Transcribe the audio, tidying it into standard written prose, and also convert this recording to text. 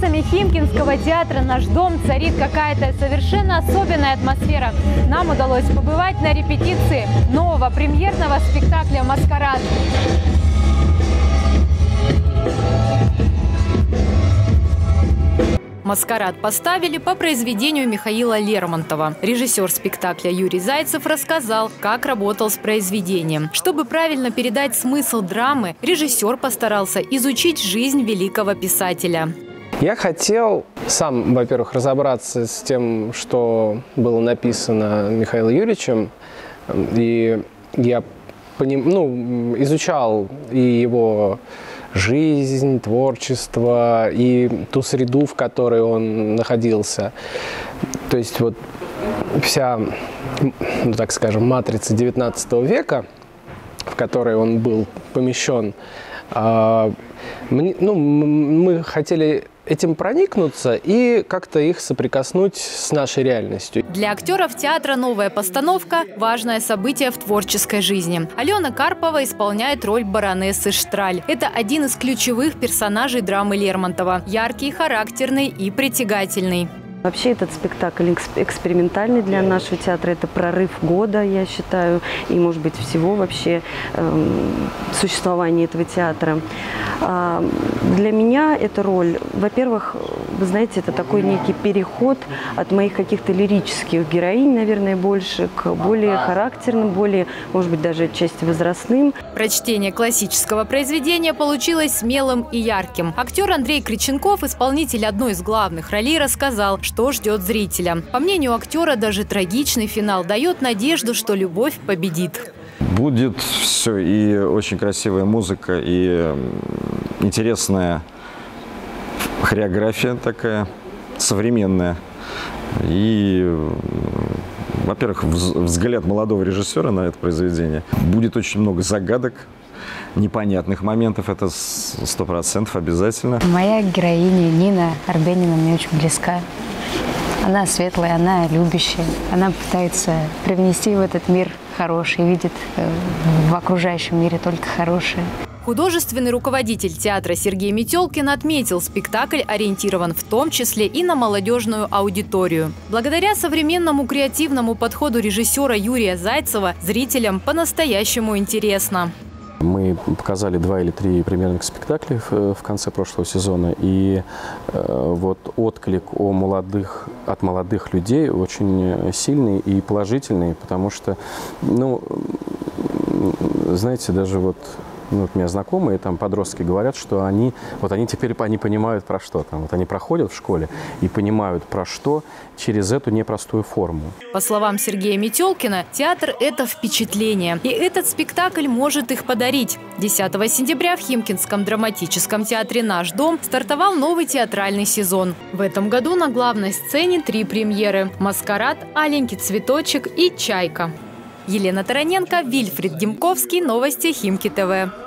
кулисами Химкинского театра «Наш дом» царит какая-то совершенно особенная атмосфера. Нам удалось побывать на репетиции нового премьерного спектакля «Маскарад». «Маскарад» поставили по произведению Михаила Лермонтова. Режиссер спектакля Юрий Зайцев рассказал, как работал с произведением. Чтобы правильно передать смысл драмы, режиссер постарался изучить жизнь великого писателя. Я хотел сам, во-первых, разобраться с тем, что было написано Михаилом Юрьевичем. И я изучал и его жизнь, творчество, и ту среду, в которой он находился. То есть вот вся, так скажем, матрица XIX века, в которой он был помещен, мы хотели этим проникнуться и как-то их соприкоснуть с нашей реальностью. Для актеров театра новая постановка – важное событие в творческой жизни. Алена Карпова исполняет роль баронессы Штраль. Это один из ключевых персонажей драмы Лермонтова. Яркий, характерный и притягательный. Вообще этот спектакль экспериментальный для нашего театра. Это прорыв года, я считаю, и, может быть, всего вообще существования этого театра. Для меня эта роль, во-первых, вы знаете, это такой некий переход от моих каких-то лирических героинь, наверное, больше к более характерным, более, может быть, даже отчасти возрастным. Прочтение классического произведения получилось смелым и ярким. Актер Андрей Криченков, исполнитель одной из главных ролей, рассказал, что ждет зрителя. По мнению актера, даже трагичный финал дает надежду, что любовь победит. Будет все, и очень красивая музыка, и интересная хореография такая, современная. И, во-первых, взгляд молодого режиссера на это произведение. Будет очень много загадок, непонятных моментов, это 100% обязательно. Моя героиня Нина Арбенина мне очень близка. Она светлая, она любящая. Она пытается привнести в этот мир хорошее, видит в окружающем мире только хорошее. Художественный руководитель театра Сергей Метелкин отметил, спектакль ориентирован в том числе и на молодежную аудиторию. Благодаря современному креативному подходу режиссера Юрия Зайцева зрителям по-настоящему интересно. Мы показали 2 или 3 премьерных спектакля в конце прошлого сезона, и вот отклик от молодых людей очень сильный и положительный, потому что, знаете, даже вот у меня знакомые, там подростки говорят, что они теперь понимают про что. Они проходят в школе и понимают про что через эту непростую форму. По словам Сергея Метелкина, театр – это впечатление. И этот спектакль может их подарить. 10 сентября в Химкинском драматическом театре «Наш дом» стартовал новый театральный сезон. В этом году на главной сцене 3 премьеры – «Маскарад», «Аленький цветочек» и «Чайка». Елена Тараненко, Вильфред Демковский, новости Химки ТВ.